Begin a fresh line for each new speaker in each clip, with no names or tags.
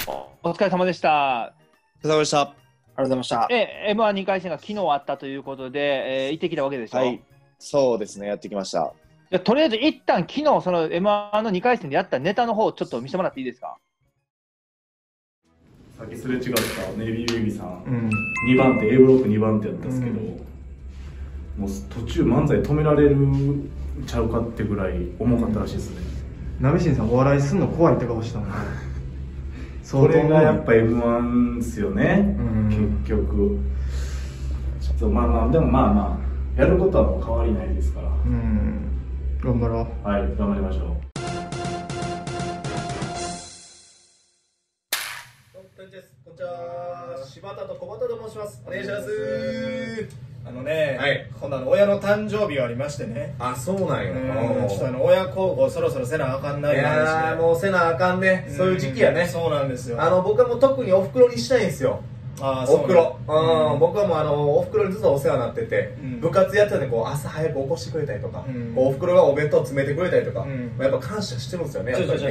お疲れ様でした。
お疲れ様でした。
ありがとうございました。
M1 2回戦が昨日あったということで、行ってきたわけでしょ。
はい、そうですね、やってきました。
じゃとりあえず一旦昨日その M1 の2回戦でやったネタの方ちょっと見せてもらっていいですか。
さっきすれ違ったネビーベビーさん、2番手 A ブロック2番手やったんですけど、もう途中漫才止められるちゃうかってぐらい重かったらしいですね。
ナミシンさんお笑いすんの怖いって顔したもんね。
それがやっぱ M1 ですよね、結局。ちょっとまあまあ、でもまあまあ、やることはもう変わりないですから。
頑張ろう。
はい、頑張りましょう。
こんにちは、柴田と小畑と申します。お願いします。
はい、今度親の誕生日がありましてね。
あ、そうなんよ。
ちょっと親孝行そろそろせなあかんない
話で。もうせなあかんね。そういう時期やね。
そうなんですよ。
僕はもう特にお袋にしたいんですよ。お袋。僕はもうお袋にずっとお世話になってて、部活やってたんで朝早く起こしてくれたりとか、お袋がお弁当詰めてくれたりとか、やっぱ感謝してるんですよね。
ちょっと待って。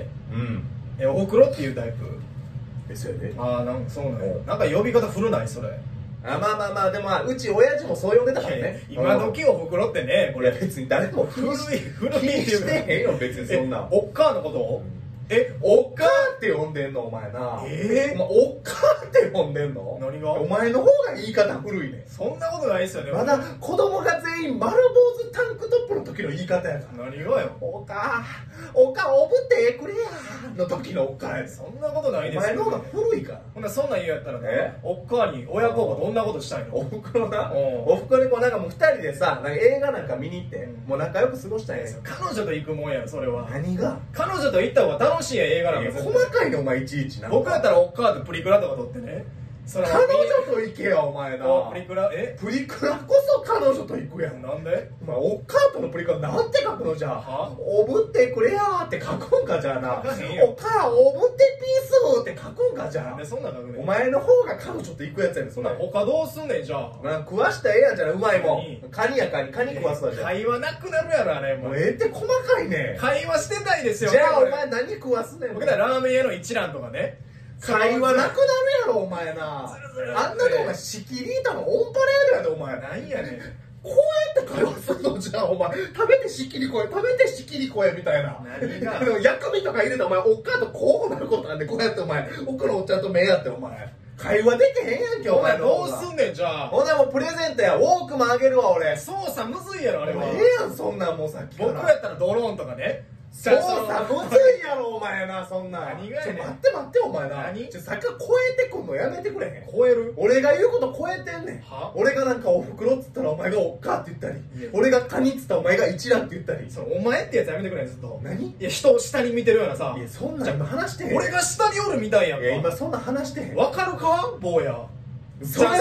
お袋っていうタイプ
ですよね。
なんかそうなの。なんか呼び方古ないそれ。
まあでもうち親父もそう呼んでたからね。
今時お袋ってね、これ
別に誰も
古い
気にしてへんよ別にそんな。
おっかーのこと？
おっかーって呼んでんのお前な。おっかーって呼んでんの？
何が？
お前の方が言い方古いね。
そんなことないですよね。
まだ子供が全員丸坊主タンクトップの時の言い方やから。
何がよ。
おかおぶってくれやの時のおっかーや。
そんなことないですよ。
お前の方が古いから。
ほんなそんなん言うやったらね、おっかーに親孝行どんなことしたいの？
おふくろな。おふくろになんかもう2人でさ、映画なんか見に行ってもう仲良く過ごしたいんですよ。
彼女と行くもんやろそれは。
何が？
彼女と行った方が楽しいや映画なんか。
細かいねお前いちいちな。
僕やったらおっかーでプリクラとか撮ってね。
彼女と行けよお前な。
プリクラ
プリクラこそ彼女と行くやん。
なんで？
お前おっかーとのプリクラなんて書くのじゃあ。おぶってくれやーって書くんかじゃあな。おかーおぶってピースって書くんかじゃあ。
なんでそんな書くねん。
お前の方が彼女と行くやつやねんそんな。
他どうすんねんじゃあ。
食わしたらええやんじゃな。うまいもん。カニ食わすわじゃあ。
会話なくなるやろあれ。
もうって細かいね。
会話してたいですよ。
じゃあお前何食わすねん。
僕らラーメン屋の一蘭とかね。
会話なくなるやろお前な。あんなのお前仕切り板のオンパレードやでお前。
なんやねん。
こうやって会話するのじゃあお前食べて仕切り声食べて仕切り声みたいな。
何が
薬味とか入れてお前おっかとこうなることなんでこうやってお前奥のおっちゃんと目やってお前会話できへんやんけお前
どうすんねんじゃあ。
ほんでもうプレゼントやウォークマンあげるわ俺。
操作むずいやろあれは。
ええやんそんなんもうさっきから。
僕やったらドローンとかね。
操作むずいやろお前なそんな。
何がやねん。
待ってお前な。さっきから超えてくんのやめてくれへん。
超える？
俺が言うこと超えてんねん。俺がなんかおふくろっつったらお前がおっかって言ったり、俺がカニっつったらお前が一蘭って言ったり。
お前ってやつやめてくれずっと。
何？
いや人を下に見てるようなさ。
いやそんなん今話してへん。
俺が下におるみたいやんか。
いや今そんな話してへん。
わかるか坊や。
それ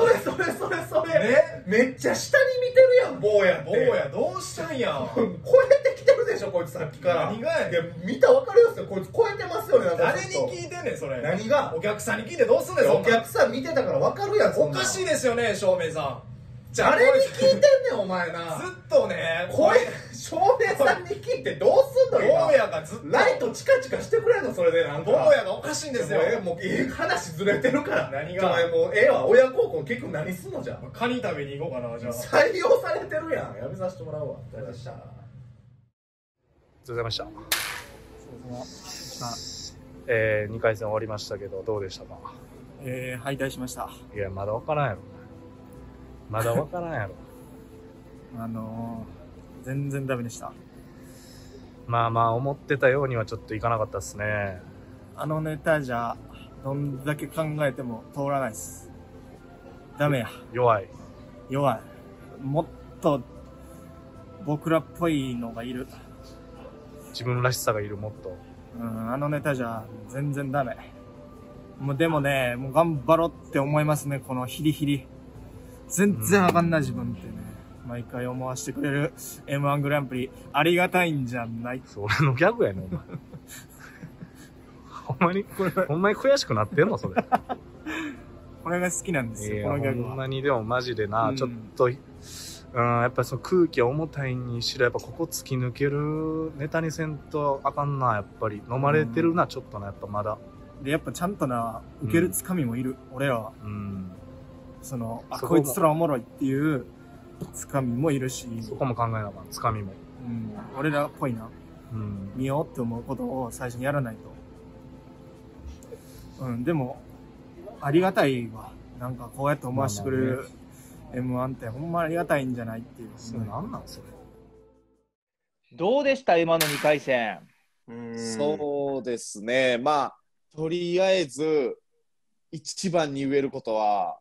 めっちゃ下に見てるやん坊やって。
坊やどうしたんや。
超えてきてるでしょこいつさっきから。
何がやねん。い
や見たら分かりますよこいつ超えてますよね。
誰に聞いてんねんそれ。
何が？
お客さんに聞いてどうすんねん。
お客さん見てたから分かるやん。
おかしいですよね照明さん。
誰に聞いてんねんお前な。
ずっとね
照明さんに聞いてどうすんの今。
坊やがずっと
ライトチカチカしてくれんのそれでなんか。
坊やがおかしいんですよ。
もう話ずれてるから。
何が？
もうわ親孝行結局何すんのじゃ。
カニ食べに行こうかなじゃあ。
採用されてるやん。やめさせてもらうわ。ありがとうございました。
ありがとうございました。2回戦終わりましたけどどうでしたか？
敗退しました。
いやまだ分からんやろ。まだ分からんやろ。
全然ダメでした。
まあ思ってたようにはちょっといかなかったですね。
あのネタじゃどんだけ考えても通らないです。ダメや。
弱い。
もっと僕らっぽいのがいる。
自分らしさがいるもっと。
あのネタじゃ全然ダメ。でもね、もう頑張ろうって思いますね、このヒリヒリ。全然上がんない自分ってね、毎回思わせてくれる M1 グランプリ、ありがたいんじゃない？
それのギャグやねん、お前。ほんまに悔しくなってんのそれ。
これが好きなんですよ、このギャグは。
ほんまにでもマジでな、ちょっと、やっぱりその空気重たいにしろ、やっぱここ突き抜けるネタにせんとあかんな、やっぱり。飲まれてるな、ちょっとな、やっぱまだ。
で、やっぱちゃんとな、受けるつかみもいる、俺らは。
そこも
こいつらおもろいっていうつかみもいるし。
そこも考えながら、つかみも。
俺らっぽいな。見ようって思うことを最初にやらないと。でも、ありがたいわ。なんかこうやって思わせてくれる M1 ってほんまありがたいんじゃないっていう。
なんなんそれ。
どうでした今の2回戦。
そうですね。まあ、とりあえず、一番に言えることは、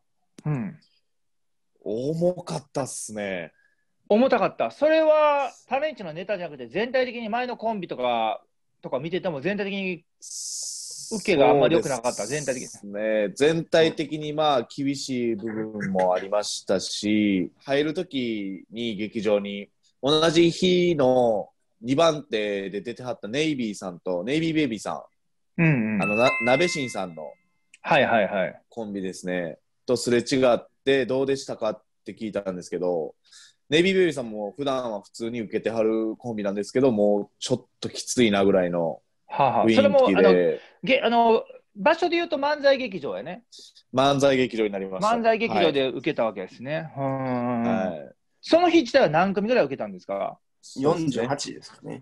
重かったっすね。
重たかった。それはタレンチのネタじゃなくて、全体的に前のコンビとか見てても、全体的に受けがあんまり良くなかった、全体的に。
ね、全体的にまあ厳しい部分もありましたし、入るときに劇場に、同じ日の2番手で出てはったネイビーさんと、ネイビーベイビーさん、鍋新さんのコンビですね、とすれ違って、どうでしたかって聞いたんですけど、ネイビーベイビーさんも普段は普通に受けてはるコンビなんですけど、もうちょっときついなぐらいの雰囲気で。
それも場所で言うと漫才劇場やね。
漫才劇場になりました。
漫才劇場で受けたわけですね。その日自体は何組ぐらい受けたんですか
？48ですかね。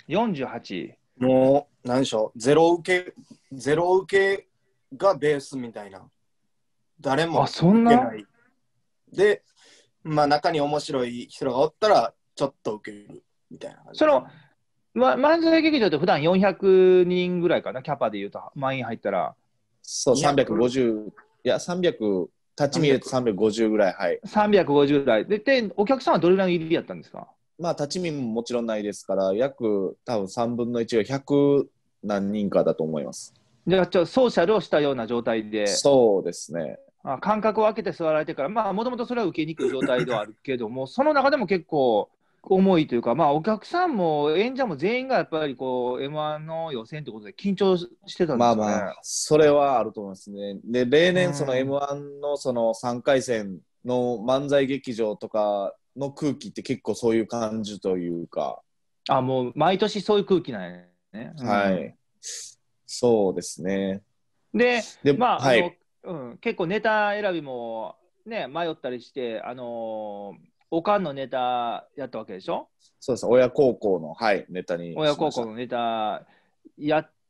48。
もう、何でしょう、ゼロ受けがベースみたいな。誰も受けない。で、まあ中に面白い人がおったら、ちょっと受けるみたいな感じ。
漫才劇場って普段400人ぐらいかな、キャパで言うと、満員入ったら。
そう、350、いや、300、立ち見で350ぐらい、はい。
350ぐらい。で、お客さんはどれぐらいの入りやったんですか？
まあ、立ち見ももちろんないですから、約多分3分の1が100何人かだと思います。
じゃあ、ソーシャルをしたような状態で。
そうですね。
間隔を空けて座られてから、まあ、もともとそれは受けにくい状態ではあるけども、その中でも結構重いというか、まあ、お客さんも演者も全員がやっぱりこう M1 の予選ということで緊張してたんですよね。
まあ、それはあると思いますね。で、例年、その M1 のその3回戦の漫才劇場とかの空気って結構そういう感じというか。
もう毎年そういう空気なんやね。
はい。そうですね。
でまあ、結構ネタ選びもね、迷ったりして、おかんのネタやったわけでしょ？
そうです。親孝行の、ネタに。
親孝行のネタやって、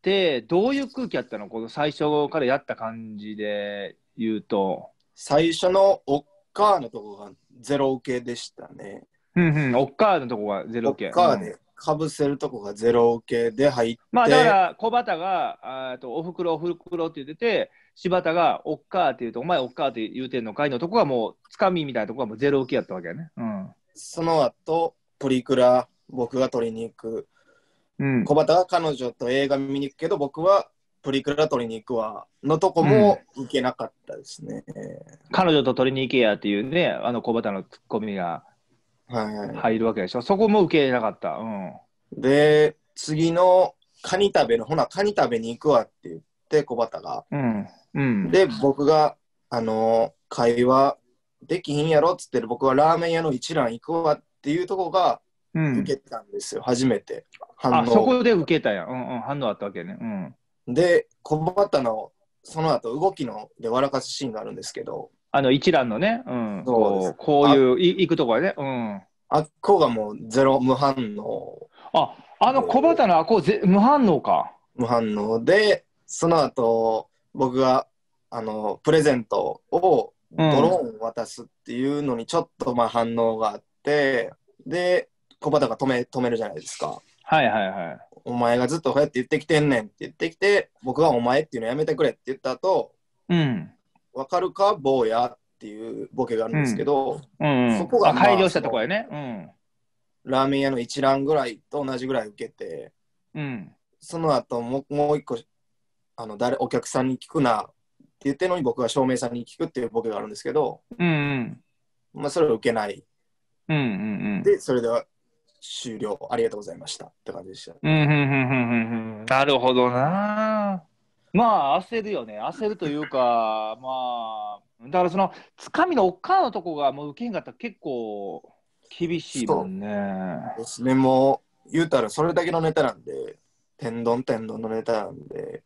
どういう空気やったの？この最初からやった感じで言うと。
最初のおっかーのとこがゼロ受けでしたね。
おっかーのとこがゼロ受け。
おっかーでかぶせるとこがゼロ受けで入って。
まあだから小畑がおふくろって言ってて、柴田がおっかーって言うと、お前おっかーって言うてんのかいのとこがもうつかみみたいなとこがもうゼロ受けやったわけやね。
その後プリクラ僕が撮りに行く。小畑が彼女と映画見に行くけど、僕はプリクラ撮りに行くわのとこも受けなかったですね。
彼女と撮りに行けやっていうね、小畑のツッコミが入るわけでしょ。そこも受けなかった。
で、次のカニ食べに行くわって言って小畑が。で、僕が会話できひんやろっつって僕はラーメン屋の一蘭行くわっていうとこが受けたんですよ、初めて。
そこで受けたやん。反応あったわけね。
で、小畑のその後動きので笑かすシーンがあるんですけど、
一覧のね、こういう行くとこはね、
あっこがもうゼロ無反応。
小畑の無反応か。
無反応で、その後僕がプレゼントをドローンを渡すっていうのにちょっと反応があって、で小畑が止めるじゃないですか。お前がずっとこうやって言ってきてんねんって言ってきて、僕がお前っていうのやめてくれって言った後、わかるか坊やっていうボケがあるんですけど、そこが
改良したとこやね。
ラーメン屋の一覧ぐらいと同じぐらい受けて、その後もう一個お客さんに聞くなって言ってるのに僕が照明さんに聞くっていうボケがあるんですけど、それを受けない。で、それでは終了、ありがとうございましたって感じでした。
なるほどな。まあ焦るよね。焦るというか、だからそのつかみのおっかのとこがもう受けんかったら結構厳しいもんね。
そうですね。もう言うたらそれだけのネタなんで、天丼のネタなんで、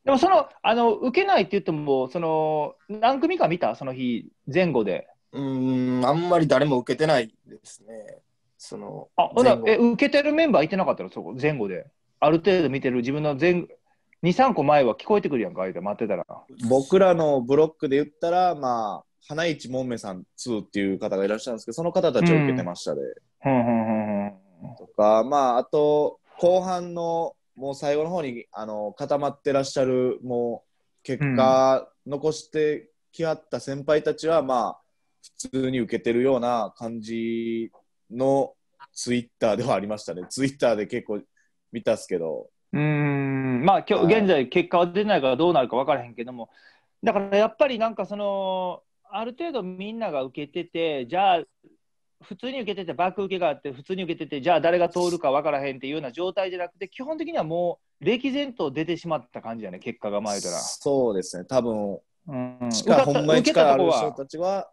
でも受けないって言っても、何組か見たその日、前後で。
あんまり誰も受けてないですね。
ほな、受けてるメンバーいてなかったのそこ、前後で。ある程度見てる自分の2、3個前は聞こえてくるやんか、待ってたら。
僕らのブロックで言ったら、まあ、花市もんめさん2っていう方がいらっしゃるんですけど、その方たちは受けてましたね。とか、まあ、あと、後半の、もう最後の方に固まってらっしゃる、もう結果残してきはった先輩たちは、まあ、普通に受けてるような感じのツイッターではありましたね。ツイッターで結構見たっすけど。
まあ、今日、現在結果は出ないからどうなるか分からへんけども、だからやっぱりなんかある程度みんなが受けてて、じゃあ、普通に受けてて、バック受けがあって、普通に受けてて、じゃあ誰が通るか分からへんっていうような状態じゃなくて、基本的にはもう歴然と出てしまった感じやね、結果が前から。
そうですね、多分、ほんまに力ある人たちは、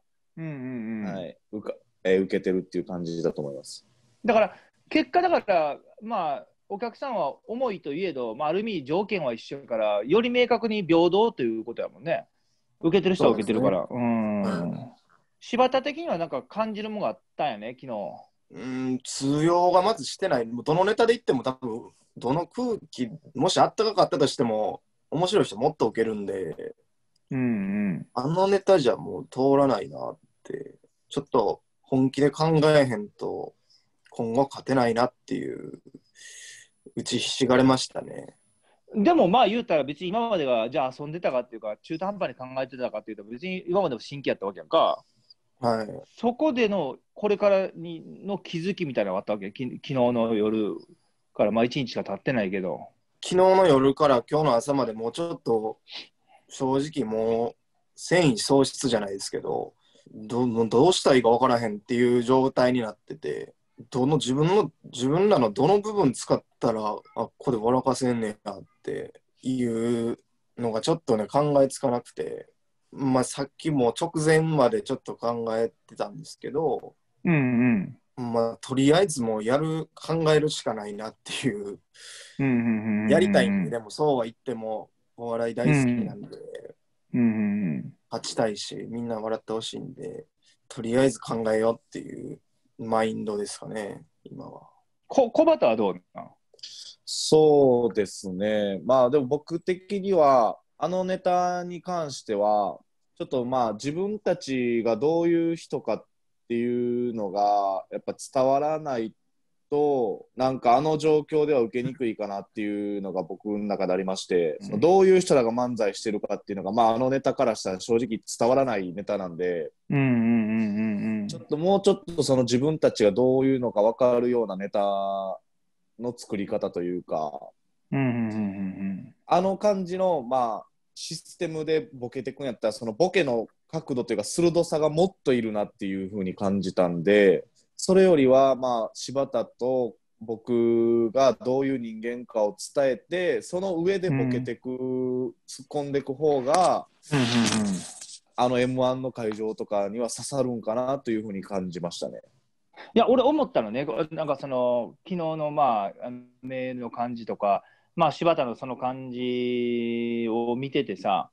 受けてるっていう感じだと思います。
だから、結果だから、まあ、お客さんは重いといえど、まあ、ある意味条件は一緒から、より明確に平等ということやもんね。受けてる人は受けてるから。柴田的にはなんか感じるものがあったんやね、昨
日。通用がまずしてない。どのネタで言っても多分、どの空気、もしあったかかったとしても、面白い人もっと受けるんで、あのネタじゃもう通らないなって、ちょっと本気で考えへんと、今後勝てないなっていう、打ちひしがれましたね。
でもまあ言うたら別に今までがじゃあ遊んでたかっていうか、中途半端に考えてたかっていうと、別に今までも新規やったわけやんか。
はい、
そこでのこれからの気づきみたいなのがあったわけ、昨日の夜からまあ1日しか経ってないけど。
昨日の夜から今日の朝までもうちょっと正直もう戦意喪失じゃないですけど、どうしたらいいか分からへんっていう状態になってて、自分らのどの部分使ったらここで笑かせんねんなっていうのがちょっとね考えつかなくて。まあ、さっきも直前までちょっと考えてたんですけど、まあ、とりあえずもう考えるしかないなっていう、やりたいんで、でもそうは言ってもお笑い大好きなんで、勝ちたいし、みんな笑ってほしいんで、とりあえず考えようっていうマインドですかね、今は。
小畑はどうなの？
そうですね、まあでも僕的には、あのネタに関しては、ちょっとまあ自分たちがどういう人かっていうのがやっぱ伝わらないと、なんかあの状況では受けにくいかなっていうのが僕の中でありまして、そのどういう人らが漫才してるかっていうのが、まああのネタからしたら正直伝わらないネタなんで、ちょっともうちょっとその自分たちがどういうのか分かるようなネタの作り方というか、あの感じのまあシステムでボケてくんやったら、そのボケの角度というか鋭さがもっといるなっていう風に感じたんで、それよりはまあ柴田と僕がどういう人間かを伝えて、その上でボケてく、突っ込んでいく方が、あの M1 の会場とかには刺さるんかなという風に感じましたね。
いや、俺思ったのね、なんか昨日のまあメールの感じとか、まあ柴田のその感じを見ててさ、